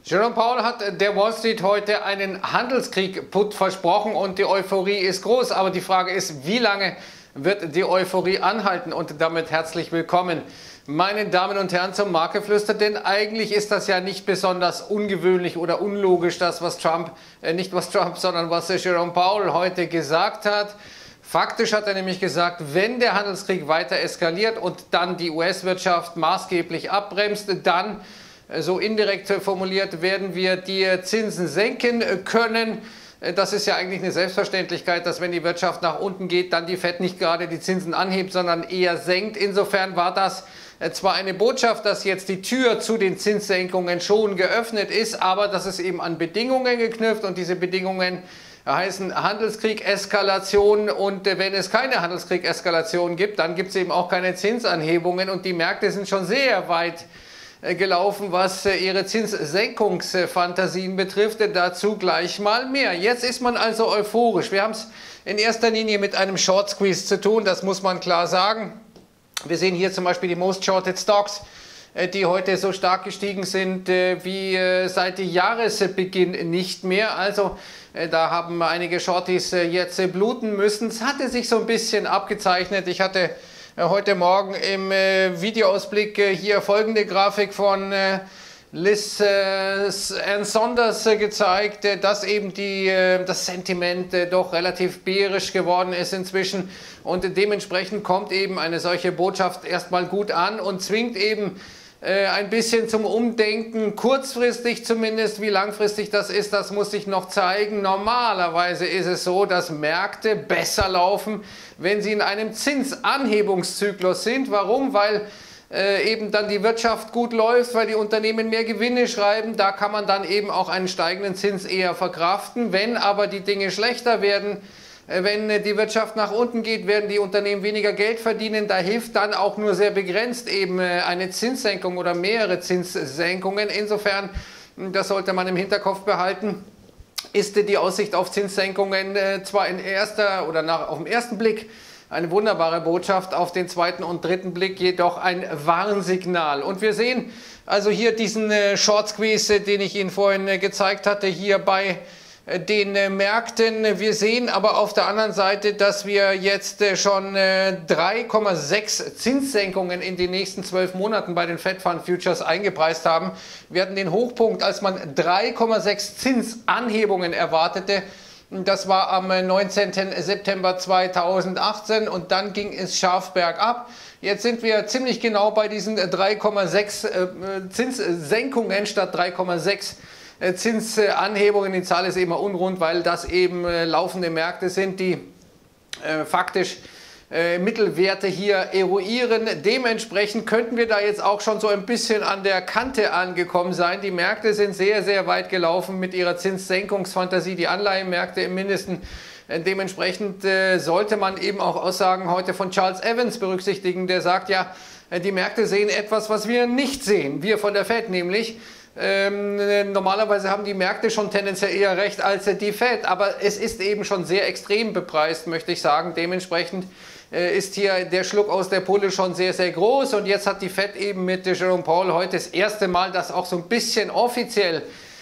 Jerome Powell hat der Wall Street heute einen Handelskrieg-Put versprochen und die Euphorie ist groß. Aber die Frage ist, wie lange wird die Euphorie anhalten? Und damit herzlich willkommen, meine Damen und Herren, zum Marktgeflüster. Denn eigentlich ist das ja nicht besonders ungewöhnlich oder unlogisch, das, was sondern was Jerome Powell heute gesagt hat. Faktisch hat er nämlich gesagt, wenn der Handelskrieg weiter eskaliert und dann die US-Wirtschaft maßgeblich abbremst, dann, so indirekt formuliert, werden wir die Zinsen senken können. Das ist ja eigentlich eine Selbstverständlichkeit, dass wenn die Wirtschaft nach unten geht, dann die Fed nicht gerade die Zinsen anhebt, sondern eher senkt. Insofern war das zwar eine Botschaft, dass jetzt die Tür zu den Zinssenkungen schon geöffnet ist, aber das ist eben an Bedingungen geknüpft und diese Bedingungen heißen Handelskrieg-Eskalation, und wenn es keine Handelskrieg-Eskalation gibt, dann gibt es eben auch keine Zinsanhebungen, und die Märkte sind schon sehr weit gelaufen, was ihre Zinssenkungsfantasien betrifft. Dazu gleich mal mehr. Jetzt ist man also euphorisch. Wir haben es in erster Linie mit einem Short Squeeze zu tun, das muss man klar sagen. Wir sehen hier zum Beispiel die Most Shorted Stocks, die heute so stark gestiegen sind wie seit Jahresbeginn nicht mehr. Also da haben einige Shorties jetzt bluten müssen. Es hatte sich so ein bisschen abgezeichnet. Ich hatte heute Morgen im Videoausblick hier folgende Grafik von Liz Ann Saunders gezeigt, dass eben das Sentiment doch relativ bärisch geworden ist inzwischen, und dementsprechend kommt eben eine solche Botschaft erstmal gut an und zwingt eben ein bisschen zum Umdenken, kurzfristig zumindest. Wie langfristig das ist, das muss sich noch zeigen. Normalerweise ist es so, dass Märkte besser laufen, wenn sie in einem Zinsanhebungszyklus sind. Warum? Weil eben dann die Wirtschaft gut läuft, weil die Unternehmen mehr Gewinne schreiben. Da kann man dann eben auch einen steigenden Zins eher verkraften. Wenn aber die Dinge schlechter werden, wenn die Wirtschaft nach unten geht, werden die Unternehmen weniger Geld verdienen. Da hilft dann auch nur sehr begrenzt eben eine Zinssenkung oder mehrere Zinssenkungen. Insofern, das sollte man im Hinterkopf behalten, ist die Aussicht auf Zinssenkungen zwar auf den ersten Blick eine wunderbare Botschaft, auf den zweiten und dritten Blick jedoch ein Warnsignal. Und wir sehen also hier diesen Short Squeeze, den ich Ihnen vorhin gezeigt hatte, hier bei den Märkten. Wir sehen aber auf der anderen Seite, dass wir jetzt schon 3,6 Zinssenkungen in den nächsten 12 Monaten bei den Fed Fund Futures eingepreist haben. Wir hatten den Hochpunkt, als man 3,6 Zinsanhebungen erwartete. Das war am 19. September 2018 und dann ging es scharf bergab. Jetzt sind wir ziemlich genau bei diesen 3,6 Zinssenkungen statt 3,6 Zinsanhebungen. Die Zahl ist immer unrund, weil das eben laufende Märkte sind, die faktisch Mittelwerte hier eruieren. Dementsprechend könnten wir da jetzt auch schon so ein bisschen an der Kante angekommen sein. Die Märkte sind sehr, sehr weit gelaufen mit ihrer Zinssenkungsfantasie, die Anleihenmärkte im Mindesten. Dementsprechend sollte man eben auch Aussagen heute von Charles Evans berücksichtigen, der sagt, ja, die Märkte sehen etwas, was wir nicht sehen, wir von der Fed nämlich. Normalerweise haben die Märkte schon tendenziell eher recht als die Fed, aber es ist eben schon sehr extrem bepreist, möchte ich sagen. Dementsprechend ist hier der Schluck aus der Pulle schon sehr, sehr groß, und jetzt hat die Fed eben mit Jerome Powell heute das erste Mal das auch so ein bisschen offiziell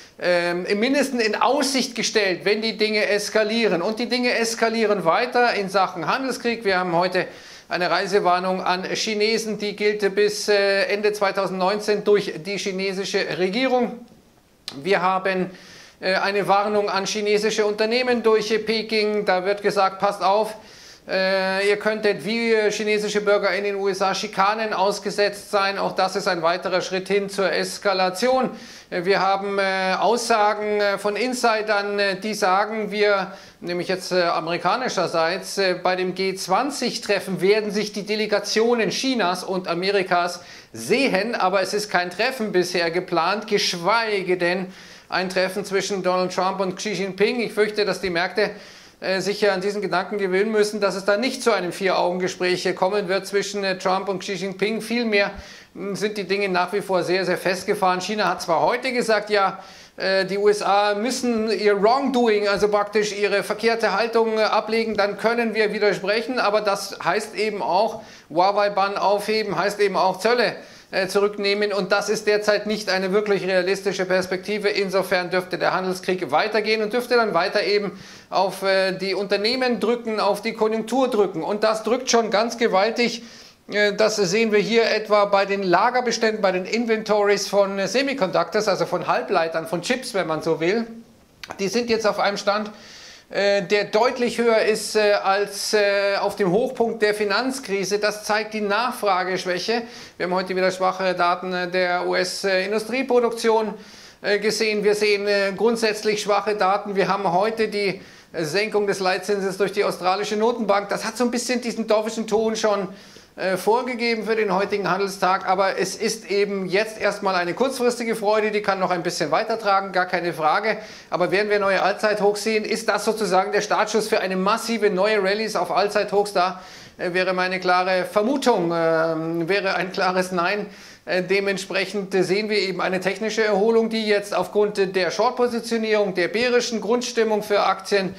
im Mindesten in Aussicht gestellt, wenn die Dinge eskalieren. Und die Dinge eskalieren weiter in Sachen Handelskrieg. Wir haben heute eine Reisewarnung an Chinesen, die gilt bis Ende 2019 durch die chinesische Regierung. Wir haben eine Warnung an chinesische Unternehmen durch Peking. Da wird gesagt, passt auf, ihr könntet wie chinesische Bürger in den USA Schikanen ausgesetzt sein. Auch das ist ein weiterer Schritt hin zur Eskalation. Wir haben Aussagen von Insidern, die sagen, wir, nämlich jetzt amerikanischerseits, bei dem G20-Treffen werden sich die Delegationen Chinas und Amerikas sehen, aber es ist kein Treffen bisher geplant, geschweige denn ein Treffen zwischen Donald Trump und Xi Jinping. Ich fürchte, dass die Märkte sich an diesen Gedanken gewöhnen müssen, dass es da nicht zu einem Vier-Augen-Gespräch kommen wird zwischen Trump und Xi Jinping. Vielmehr sind die Dinge nach wie vor sehr, sehr festgefahren. China hat zwar heute gesagt, ja, die USA müssen ihr Wrongdoing, also praktisch ihre verkehrte Haltung ablegen, dann können wir widersprechen, aber das heißt eben auch Huawei-Bann aufheben, heißt eben auch Zölle zurücknehmen und das ist derzeit nicht eine wirklich realistische Perspektive. Insofern dürfte der Handelskrieg weitergehen und dürfte dann weiter eben auf die Unternehmen drücken, auf die Konjunktur drücken und das drückt schon ganz gewaltig. Das sehen wir hier etwa bei den Lagerbeständen, bei den Inventories von Semiconductors, also von Halbleitern, von Chips, wenn man so will. Die sind jetzt auf einem Stand, der deutlich höher ist als auf dem Hochpunkt der Finanzkrise. Das zeigt die Nachfrageschwäche. Wir haben heute wieder schwache Daten der US-Industrieproduktion gesehen. Wir sehen grundsätzlich schwache Daten. Wir haben heute die Senkung des Leitzinses durch die australische Notenbank. Das hat so ein bisschen diesen dovish Ton schon vorgegeben für den heutigen Handelstag, aber es ist eben jetzt erstmal eine kurzfristige Freude, die kann noch ein bisschen weitertragen, gar keine Frage, aber werden wir neue Allzeithochs sehen, ist das sozusagen der Startschuss für eine massive neue Rallyes auf Allzeithochs, da wäre meine klare Vermutung, wäre ein klares Nein. Dementsprechend sehen wir eben eine technische Erholung, die jetzt aufgrund der Short-Positionierung, der bärischen Grundstimmung für Aktien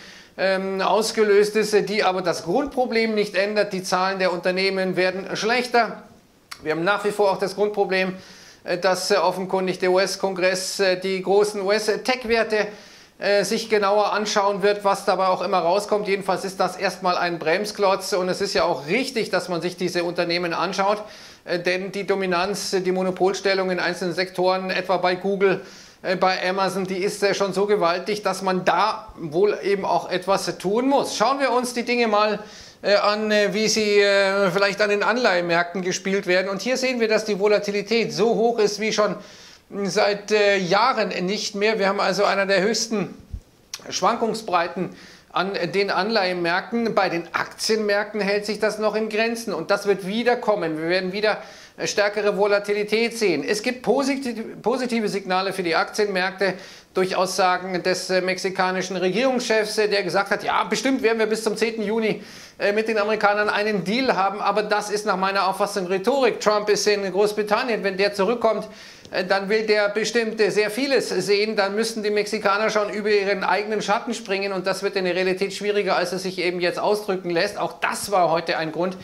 ausgelöst ist, die aber das Grundproblem nicht ändert. Die Zahlen der Unternehmen werden schlechter. Wir haben nach wie vor auch das Grundproblem, dass offenkundig der US-Kongress die großen US-Tech-Werte sich genauer anschauen wird, was dabei auch immer rauskommt. Jedenfalls ist das erstmal ein Bremsklotz und es ist ja auch richtig, dass man sich diese Unternehmen anschaut, denn die Dominanz, die Monopolstellung in einzelnen Sektoren, etwa bei Google, bei Amazon, die ist schon so gewaltig, dass man da wohl eben auch etwas tun muss. Schauen wir uns die Dinge mal an, wie sie vielleicht an den Anleihenmärkten gespielt werden. Und hier sehen wir, dass die Volatilität so hoch ist wie schon seit Jahren nicht mehr. Wir haben also einer der höchsten Schwankungsbreiten an den Anleihenmärkten. Bei den Aktienmärkten hält sich das noch in Grenzen und das wird wieder kommen. Wir werden wieder stärkere Volatilität sehen. Es gibt positive Signale für die Aktienmärkte durch Aussagen des mexikanischen Regierungschefs, der gesagt hat, ja, bestimmt werden wir bis zum 10. Juni mit den Amerikanern einen Deal haben, aber das ist nach meiner Auffassung Rhetorik. Trump ist in Großbritannien, wenn der zurückkommt, dann will der bestimmt sehr vieles sehen, dann müssten die Mexikaner schon über ihren eigenen Schatten springen und das wird in der Realität schwieriger, als es sich eben jetzt ausdrücken lässt. Auch das war heute ein Grund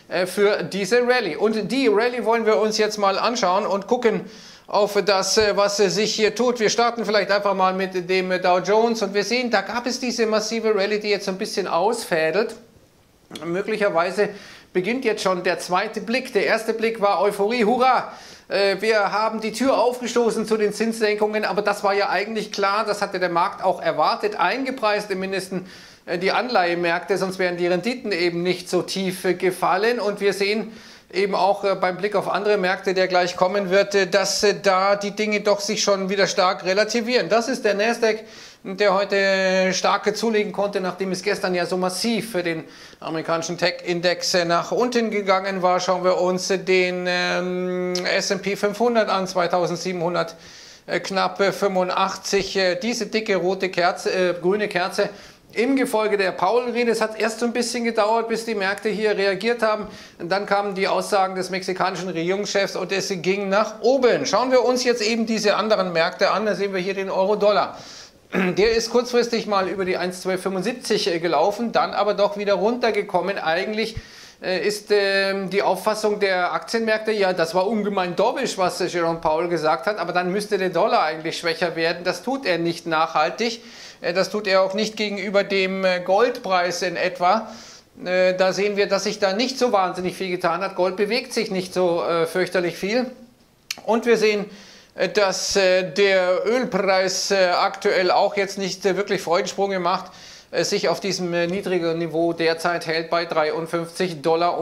für diese Rallye. Und die Rallye wollen wir uns jetzt mal anschauen und gucken auf das, was sich hier tut. Wir starten vielleicht einfach mal mit dem Dow Jones und wir sehen, da gab es diese massive Rallye, die jetzt so ein bisschen ausfädelt. Möglicherweise beginnt jetzt schon der zweite Blick. Der erste Blick war Euphorie, hurra! Wir haben die Tür aufgestoßen zu den Zinssenkungen, aber das war ja eigentlich klar, das hatte der Markt auch erwartet, eingepreist im Mindesten die Anleihemärkte, sonst wären die Renditen eben nicht so tief gefallen und wir sehen eben auch beim Blick auf andere Märkte, der gleich kommen wird, dass da die Dinge doch sich schon wieder stark relativieren. Das ist der Nasdaq, der heute stark zulegen konnte, nachdem es gestern ja so massiv für den amerikanischen Tech-Index nach unten gegangen war. Schauen wir uns den S&P 500 an, 2700 knapp 85. Diese dicke rote Kerze, grüne Kerze im Gefolge der Powell-Rede. Es hat erst so ein bisschen gedauert, bis die Märkte hier reagiert haben. Und dann kamen die Aussagen des mexikanischen Regierungschefs und es ging nach oben. Schauen wir uns jetzt eben diese anderen Märkte an. Da sehen wir hier den Euro-Dollar. Der ist kurzfristig mal über die 1,1275 gelaufen, dann aber doch wieder runtergekommen. Eigentlich ist die Auffassung der Aktienmärkte, ja, das war ungemein dovish, was Jerome Powell gesagt hat, aber dann müsste der Dollar eigentlich schwächer werden. Das tut er nicht nachhaltig. Das tut er auch nicht gegenüber dem Goldpreis in etwa. Da sehen wir, dass sich da nicht so wahnsinnig viel getan hat. Gold bewegt sich nicht so fürchterlich viel. Und wir sehen, dass der Ölpreis aktuell auch jetzt nicht wirklich Freudensprünge macht, sich auf diesem niedrigen Niveau derzeit hält bei 53,45 Dollar.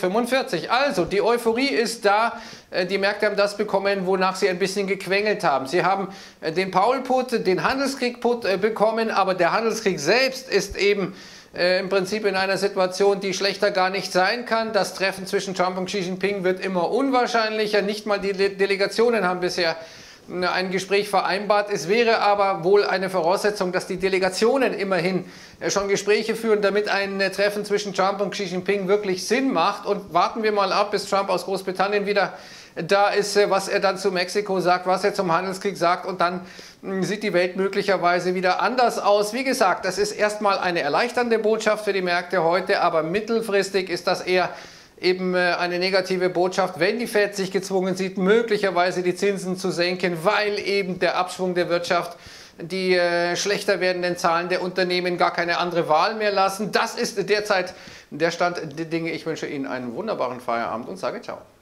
Also die Euphorie ist da, die Märkte haben das bekommen, wonach sie ein bisschen gequengelt haben. Sie haben den Powell-Put, den Handelskrieg-Put bekommen, aber der Handelskrieg selbst ist eben im Prinzip in einer Situation, die schlechter gar nicht sein kann. Das Treffen zwischen Trump und Xi Jinping wird immer unwahrscheinlicher. Nicht mal die Delegationen haben bisher ein Gespräch vereinbart. Es wäre aber wohl eine Voraussetzung, dass die Delegationen immerhin schon Gespräche führen, damit ein Treffen zwischen Trump und Xi Jinping wirklich Sinn macht. Und warten wir mal ab, bis Trump aus Großbritannien wieder da ist, was er dann zu Mexiko sagt, was er zum Handelskrieg sagt und dann sieht die Welt möglicherweise wieder anders aus. Wie gesagt, das ist erstmal eine erleichternde Botschaft für die Märkte heute, aber mittelfristig ist das eher eben eine negative Botschaft, wenn die Fed sich gezwungen sieht, möglicherweise die Zinsen zu senken, weil eben der Abschwung der Wirtschaft, die schlechter werdenden Zahlen der Unternehmen gar keine andere Wahl mehr lassen. Das ist derzeit der Stand der Dinge. Ich wünsche Ihnen einen wunderbaren Feierabend und sage ciao.